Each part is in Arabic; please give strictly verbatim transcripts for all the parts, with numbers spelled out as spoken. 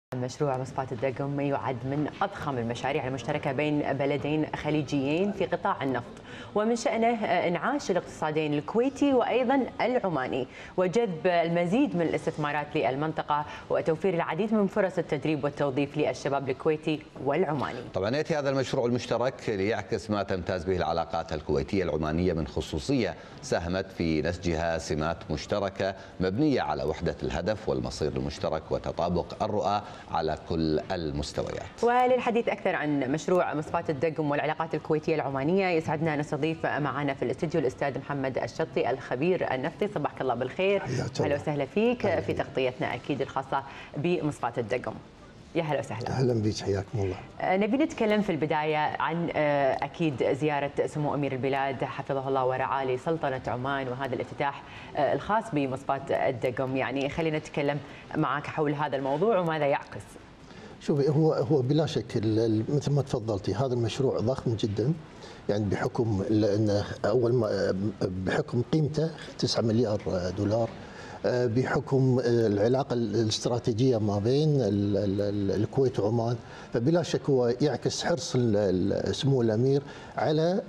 مشروع مصفاة الدقم يعد من أضخم المشاريع المشتركة بين بلدين خليجيين في قطاع النفط، ومن شأنه إنعاش الاقتصادين الكويتي وأيضا العماني وجذب المزيد من الاستثمارات للمنطقة وتوفير العديد من فرص التدريب والتوظيف للشباب الكويتي والعماني. طبعا يأتي هذا المشروع المشترك ليعكس ما تمتاز به العلاقات الكويتية العمانية من خصوصية ساهمت في نسجها سمات مشتركة مبنية على وحدة الهدف والمصير المشترك وتطابق الرؤى على كل المستويات. وللحديث أكثر عن مشروع مصفاة الدقم والعلاقات الكويتية العمانية يسعدنا نستضيف معنا في الاستديو الأستاذ محمد الشطي الخبير النفطي. صباحك الله بالخير، أهلا وسهلا فيك في تغطيتنا أكيد الخاصة بمصفاة الدقم. يا هلا وسهلا. اهلا بك، حياكم الله. نبي نتكلم في البدايه عن اكيد زياره سمو امير البلاد حفظه الله ورعاه لسلطنه عمان وهذا الافتتاح الخاص بمصفاة الدقم، يعني خلينا نتكلم معك حول هذا الموضوع وماذا يعكس. شوفي، هو هو بلا شك مثل ما تفضلتي هذا المشروع ضخم جدا، يعني بحكم انه اول ما بحكم قيمته تسعة مليار دولار، بحكم العلاقه الاستراتيجيه ما بين الكويت وعمان، فبلا شك هو يعكس حرص سمو الامير على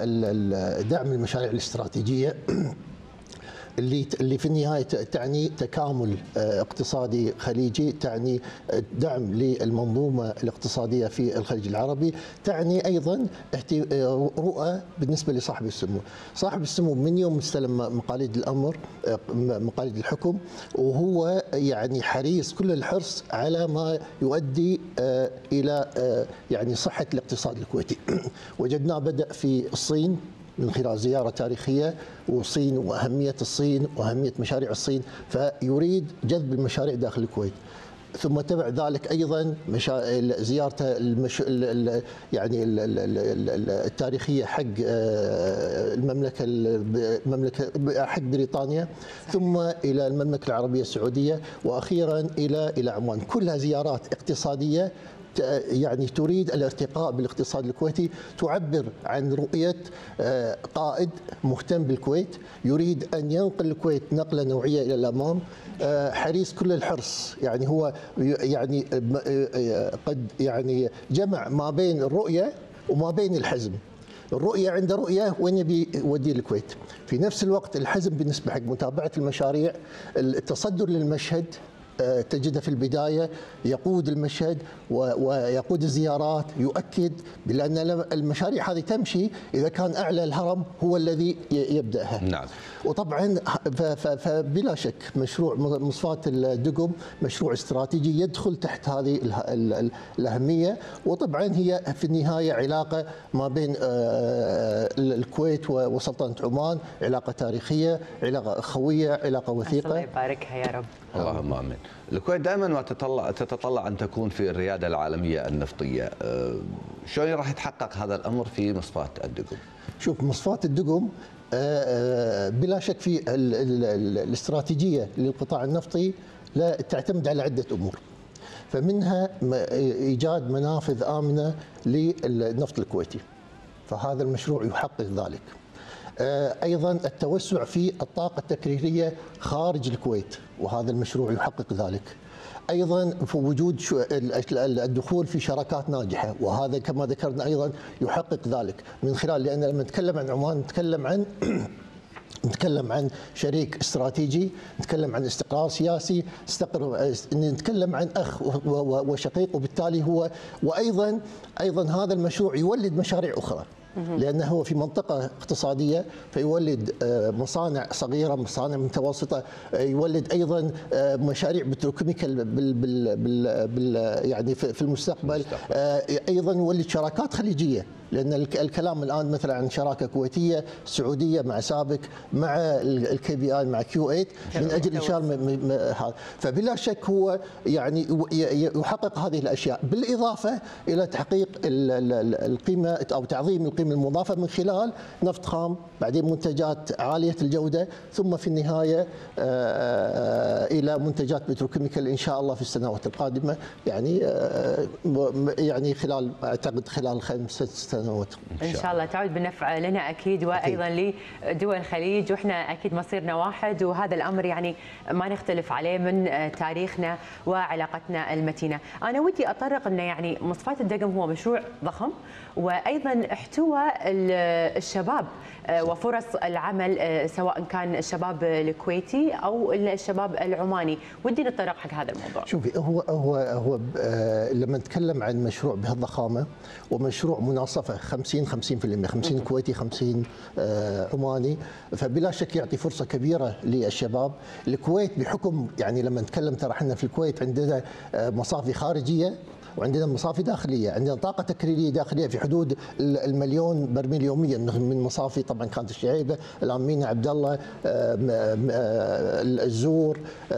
دعم المشاريع الاستراتيجيه اللي اللي في النهايه تعني تكامل اقتصادي خليجي، تعني دعم للمنظومه الاقتصاديه في الخليج العربي، تعني ايضا رؤى بالنسبه لصاحب السمو. صاحب السمو من يوم استلم مقاليد الامر مقاليد الحكم وهو يعني حريص كل الحرص على ما يؤدي الى يعني صحه الاقتصاد الكويتي. وجدناه بدأ في الصين من خلال زيارة تاريخية، والصين وأهمية الصين وأهمية مشاريع الصين، فيريد جذب المشاريع داخل الكويت. ثم تبع ذلك ايضا مشا... زيارته المش... يعني التاريخيه حق المملكه المملكه حق بريطانيا، ثم الى المملكه العربيه السعوديه، واخيرا الى الى عمان. كلها زيارات اقتصاديه يعني تريد الارتقاء بالاقتصاد الكويتي، تعبر عن رؤية قائد مهتم بالكويت، يريد أن ينقل الكويت نقلة نوعية إلى الأمام، حريص كل الحرص. يعني هو يعني قد يعني جمع ما بين الرؤية وما بين الحزم. الرؤية عنده رؤية وين يبي يودي الكويت، في نفس الوقت الحزم بالنسبة حق متابعة المشاريع، التصدر للمشهد تجده في البداية يقود المشهد ويقود الزيارات، يؤكد بأن المشاريع هذه تمشي إذا كان أعلى الهرم هو الذي يبدأها. نعم. وطبعا فبلا شك مشروع مصفاة الدقم مشروع استراتيجي يدخل تحت هذه الأهمية، وطبعا هي في النهاية علاقة ما بين الكويت وسلطنة عمان، علاقة تاريخية، علاقة أخوية، علاقة وثيقة. الله يباركها يا رب. اللهم امين. الكويت دائما ما تتطلع تتطلع ان تكون في الرياده العالميه النفطيه، شلون راح يتحقق هذا الامر في مصفاة الدقم؟ شوف، مصفاة الدقم بلا شك في الاستراتيجيه للقطاع النفطي لا تعتمد على عده امور، فمنها ايجاد منافذ امنه للنفط الكويتي، فهذا المشروع يحقق ذلك. أيضا التوسع في الطاقة التكريرية خارج الكويت، وهذا المشروع يحقق ذلك. أيضا في وجود الدخول في شراكات ناجحة، وهذا كما ذكرنا أيضا يحقق ذلك من خلال، لأن لما نتكلم عن عمان نتكلم عن نتكلم عن شريك استراتيجي، نتكلم عن استقرار سياسي، استقر... نتكلم عن اخ وشقيق، وبالتالي هو وايضا ايضا هذا المشروع يولد مشاريع اخرى، لأنه هو في منطقة اقتصادية فيولد مصانع صغيرة، مصانع متوسطة، يولد أيضا مشاريع بتروكيميكال بال بال بال بال يعني في المستقبل، أيضا يولد شراكات خليجية، لأن الكلام الآن مثلا عن شراكة كويتية سعودية مع سابك مع الكي بي آي مع كيو ثمانية من أجل إنشاء هذا. فبلا شك هو يعني يحقق هذه الأشياء، بالإضافة إلى تحقيق القيمة أو تعظيم القيمة المضافة من خلال نفط خام، بعدين منتجات عالية الجودة، ثم في النهاية إلى منتجات بتروكيميكال إن شاء الله في السنوات القادمة، يعني يعني خلال أعتقد خلال خمس ست سنوات. ان شاء الله تعود بالنفع لنا اكيد وايضا لدول الخليج، واحنا اكيد مصيرنا واحد، وهذا الامر يعني ما نختلف عليه من تاريخنا وعلاقتنا المتينه. انا ودي اتطرق انه يعني مصفاة الدقم هو مشروع ضخم، وايضا احتوى الشباب وفرص العمل سواء كان الشباب الكويتي او الشباب العماني. ودي نتطرق حق هذا الموضوع. شوفي، هو هو هو لما نتكلم عن مشروع بهالضخامه ومشروع مناصفه خمسين خمسين بالمئة، خمسين كويتي خمسين عماني، فبلا شك يعطي فرصه كبيره للشباب. الكويت بحكم يعني لما نتكلم ترى احنا في الكويت عندنا مصافي خارجيه وعندنا مصافي داخليه، عندنا طاقه تكريريه داخليه في حدود المليون برميل يوميا من مصافي طبعا كانت الشعيبه، الان مينا عبد الله، الزور.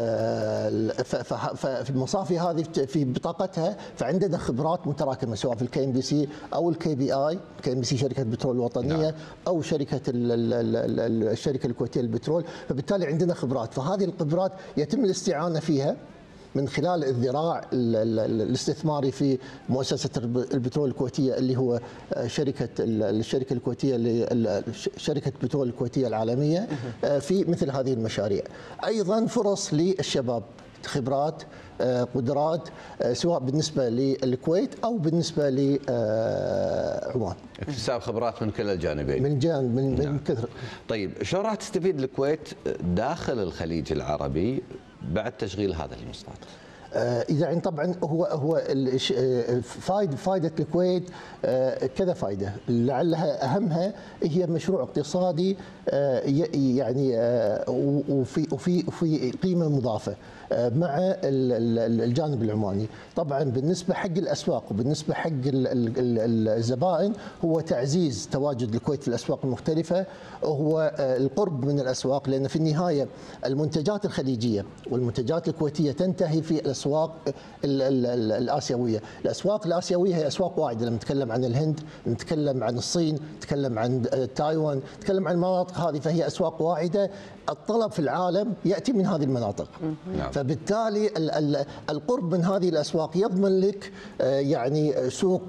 ففي المصافي هذه في بطاقتها فعندنا خبرات متراكمه سواء في الكي ام بي سي او الكي بي اي، كي ام بي سي شركه البترول الوطنيه او شركه الشركه الكويتيه للبترول، فبالتالي عندنا خبرات، فهذه الخبرات يتم الاستعانه فيها من خلال الذراع الاستثماري في مؤسسة البترول الكويتية اللي هو شركة الشركة الكويتية شركة البترول الكويتية العالمية في مثل هذه المشاريع. أيضا فرص للشباب، خبرات، قدرات، سواء بالنسبة للكويت أو بالنسبة لعمان. اكتساب خبرات من كلا الجانبين. من جانب من, نعم. من كثر. طيب شو راح تستفيد الكويت داخل الخليج العربي بعد تشغيل هذا المصفاة؟ اذا يعني طبعا هو هو فائده فائده الكويت كذا فائده، لعلها اهمها هي مشروع اقتصادي يعني وفي وفي وفي قيمه مضافه مع الجانب العماني. طبعا بالنسبه حق الاسواق وبالنسبه حق الزبائن هو تعزيز تواجد الكويت في الاسواق المختلفه، هو القرب من الاسواق، لان في النهايه المنتجات الخليجيه والمنتجات الكويتيه تنتهي في الاسواق الاسيويه. الاسواق الاسيويه هي اسواق واعده، لما نتكلم عن الهند، نتكلم عن الصين، نتكلم عن تايوان، نتكلم عن المناطق هذه، فهي اسواق واعده. الطلب في العالم ياتي من هذه المناطق، فبالتالي القرب من هذه الاسواق يضمن لك يعني سوق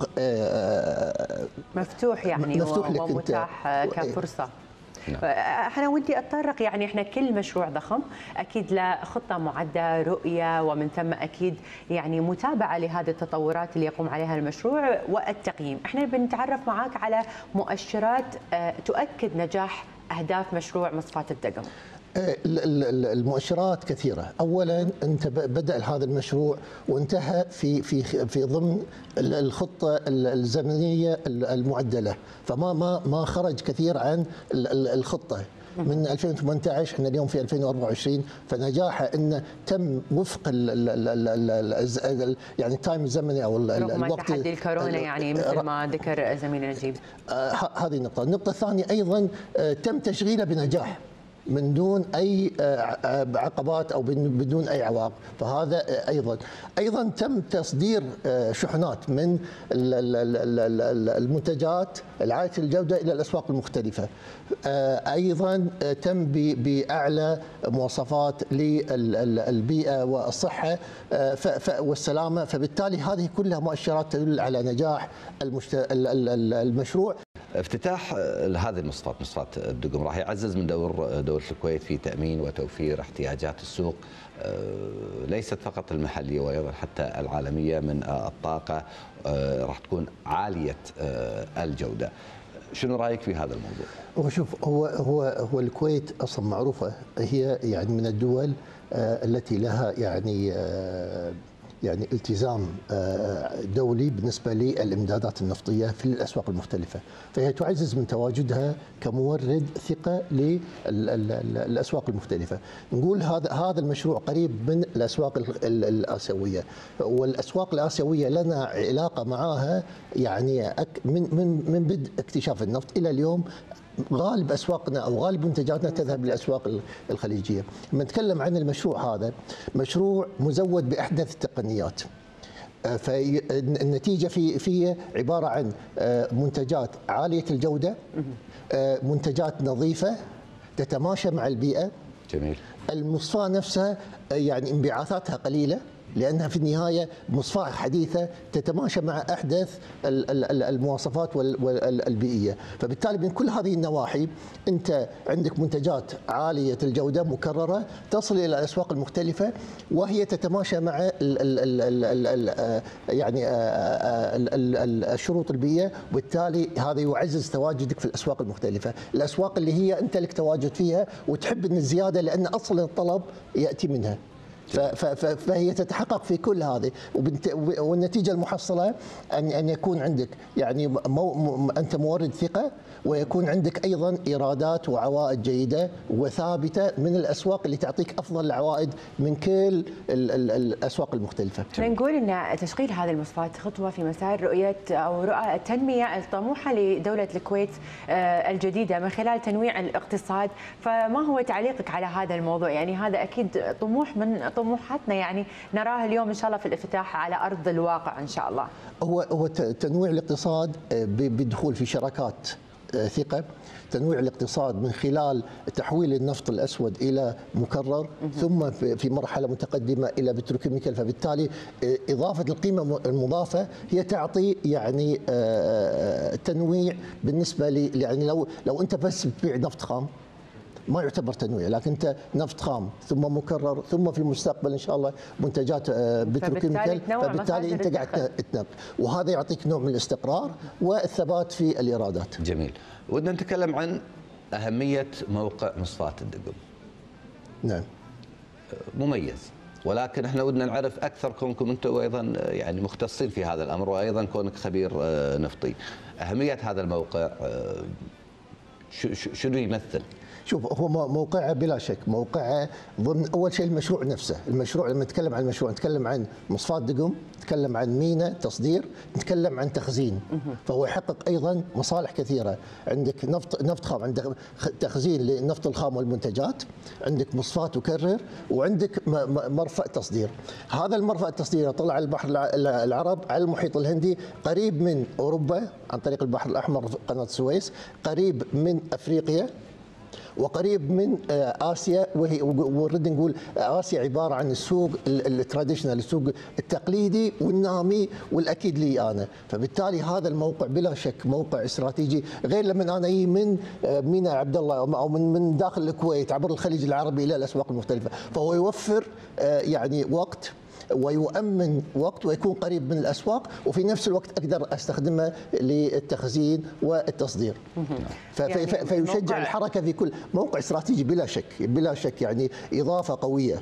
مفتوح يعني مفتوح لك ومتاح كفرصه. انا ودي اتطرق يعني احنا كل مشروع ضخم اكيد له خطه معده، رؤيه، ومن ثم اكيد يعني متابعه لهذه التطورات اللي يقوم عليها المشروع والتقييم. احنا بنتعرف معاك على مؤشرات تؤكد نجاح اهداف مشروع مصفاة الدقم. المؤشرات كثيرة. أولا أنت بدأ هذا المشروع وانتهى في في في ضمن الخطة الزمنية المعدلة، فما ما ما خرج كثير عن الخطة من ألفين وثمانية عشر، احنا اليوم في ألفين وأربعة وعشرين، فنجاحه انه تم وفق ال ال ال يعني التايم الزمني او الوقت تحدي الكورونا يعني مثل ما ذكر زميلنا نجيب. آه هذه النقطة. النقطة الثانية أيضا آه تم تشغيله بنجاح من دون اي عقبات او بدون اي عوائق، فهذا ايضا ايضا تم تصدير شحنات من المنتجات العاليه الجوده الى الاسواق المختلفه. ايضا تم باعلى مواصفات للبيئه والصحه والسلامه، فبالتالي هذه كلها مؤشرات تدل على نجاح المشروع. افتتاح هذه المصفاة، مصفاة الدقم، راح يعزز من دور دولة الكويت في تأمين وتوفير احتياجات السوق ليست فقط المحلية وايضا حتى العالمية من الطاقة، راح تكون عالية الجودة. شنو رايك في هذا الموضوع؟ هو شوف، هو هو هو الكويت اصلا معروفة هي يعني من الدول التي لها يعني يعني التزام دولي بالنسبة للإمدادات النفطية في الأسواق المختلفة، فهي تعزز من تواجدها كمورد ثقة للأسواق المختلفة. نقول هذا هذا المشروع قريب من الأسواق الآسيوية، والأسواق الآسيوية لنا علاقة معها يعني من من من بدء اكتشاف النفط إلى اليوم. غالب اسواقنا او غالب منتجاتنا تذهب للاسواق الخليجيه. لما نتكلم عن المشروع هذا، مشروع مزود باحدث التقنيات، فالنتيجه في في عباره عن منتجات عاليه الجوده، منتجات نظيفه تتماشى مع البيئه. جميل. المصفاة نفسها يعني انبعاثاتها قليله، لانها في النهايه مصفاة حديثه تتماشى مع احدث المواصفات البيئيه، فبالتالي من كل هذه النواحي انت عندك منتجات عاليه الجوده مكرره تصل الى الاسواق المختلفه، وهي تتماشى مع ال ال ال ال يعني الشروط البيئيه، وبالتالي هذا يعزز تواجدك في الاسواق المختلفه، الاسواق اللي هي انت لك تواجد فيها وتحب ان الزياده لان اصلا الطلب ياتي منها. فهي تتحقق في كل هذه، والنتيجه المحصله ان ان يكون عندك يعني مو انت مورد ثقه، ويكون عندك ايضا ايرادات وعوائد جيده وثابته من الاسواق اللي تعطيك افضل العوائد من كل ال ال الاسواق المختلفه. نقول ان تشغيل هذه المصفات خطوه في مسار رؤيه او رؤى التنميه الطموحه لدوله الكويت الجديده من خلال تنويع الاقتصاد، فما هو تعليقك على هذا الموضوع؟ يعني هذا اكيد طموح من طموحاتنا، يعني نراه اليوم ان شاء الله في الافتتاح على ارض الواقع ان شاء الله. هو هو تنويع الاقتصاد بدخول في شراكات ثقة، تنويع الاقتصاد من خلال تحويل النفط الأسود إلى مكرر، ثم في مرحلة متقدمة إلى بتروكيميكال، فبالتالي إضافة القيمة المضافة هي تعطي يعني تنويع بالنسبة لي. يعني لو لو أنت بس بتبيع نفط خام ما يعتبر تنويع، لكن انت نفط خام ثم مكرر ثم في المستقبل ان شاء الله منتجات بتروكيميكال، فبالتالي انت قاعد تنوع، وهذا يعطيك نوع من الاستقرار والثبات في الايرادات. جميل. ودنا نتكلم عن اهميه موقع مصفاة الدقم. نعم. مميز، ولكن احنا ودنا نعرف اكثر كونكم انتم ايضا يعني مختصين في هذا الامر، وايضا كونك خبير نفطي، اهميه هذا الموقع شنو يمثل؟ شوف، هو موقعه بلا شك موقعه ضمن اول شيء المشروع نفسه، المشروع لما نتكلم عن المشروع نتكلم عن مصفاة دقم، نتكلم عن ميناء تصدير، نتكلم عن تخزين، فهو يحقق ايضا مصالح كثيره، عندك نفط نفط خام، عندك تخزين للنفط الخام والمنتجات، عندك مصفاة تكرر، وعندك مرفأ تصدير. هذا المرفأ التصدير طلع على البحر العرب على المحيط الهندي، قريب من اوروبا عن طريق البحر الاحمر قناه السويس، قريب من افريقيا، وقريب من اسيا، وهي ونرد نقول اسيا عباره عن السوق التراديشنال، السوق التقليدي والنامي والاكيد لي انا، فبالتالي هذا الموقع بلا شك موقع استراتيجي، غير لما انا اجي من ميناء عبد الله او من من داخل الكويت عبر الخليج العربي الى الاسواق المختلفه، فهو يوفر يعني وقت ويؤمن وقت ويكون قريب من الاسواق، وفي نفس الوقت اقدر استخدمه للتخزين والتصدير. يعني فيشجع الحركه في كل موقع استراتيجي بلا شك بلا شك، يعني اضافه قويه.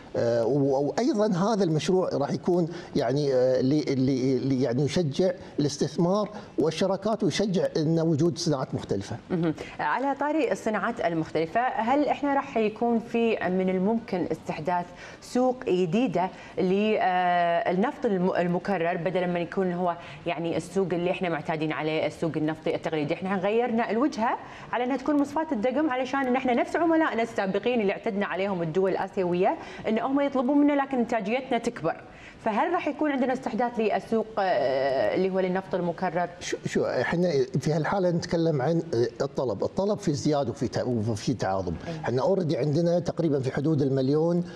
وايضا هذا المشروع راح يكون يعني اللي يعني يشجع الاستثمار والشراكات، ويشجع ان وجود صناعات مختلفه. على طاري الصناعات المختلفه، هل احنا راح يكون في من الممكن استحداث سوق جديده للنفط المكرر، بدل ما يكون هو يعني السوق اللي احنا معتادين عليه السوق النفطي التقليدي، احنا غيرنا الوجهه على انها تكون مصفاة الدقم، علشان ان احنا نفس عملائنا السابقين اللي اعتدنا عليهم الدول الاسيويه ان هم يطلبون منا لكن انتاجيتنا تكبر، فهل راح يكون عندنا استحداث للسوق اللي هو للنفط المكرر؟ شو شو احنا في هالحاله نتكلم عن الطلب، الطلب في ازدياد وفي وفي تعاظم، احنا اوريدي عندنا تقريبا في حدود المليون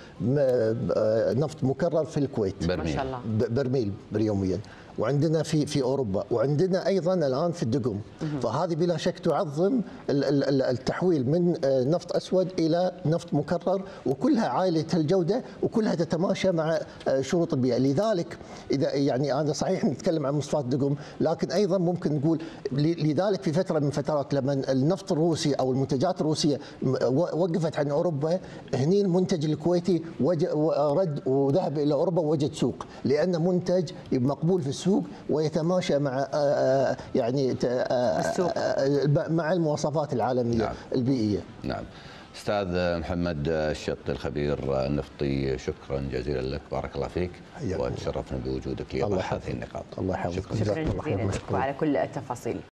نفط مكرر في الكويت، ما شاء الله برميل يوميا، وعندنا في في اوروبا، وعندنا ايضا الان في الدقم، فهذه بلا شك تعظم التحويل من نفط اسود الى نفط مكرر، وكلها عاليه الجوده وكلها تتماشى مع شروط البيئه، لذلك اذا يعني انا صحيح نتكلم عن مصفاة دقم، لكن ايضا ممكن نقول لذلك في فتره من فترات لما النفط الروسي او المنتجات الروسيه وقفت عن اوروبا، هني المنتج الكويتي رد وذهب الى اوروبا ووجد سوق، لان منتج مقبول في السوق ويتماشى مع يعني السوق مع المواصفات العالميه. نعم. البيئيه. نعم. استاذ محمد الشطي الخبير النفطي، شكرا جزيلا لك، بارك الله فيك، وتشرفنا بوجودك لإيضاح هذه النقاط. الله يحفظك. شكرا جزيلا لك وعلى كل التفاصيل.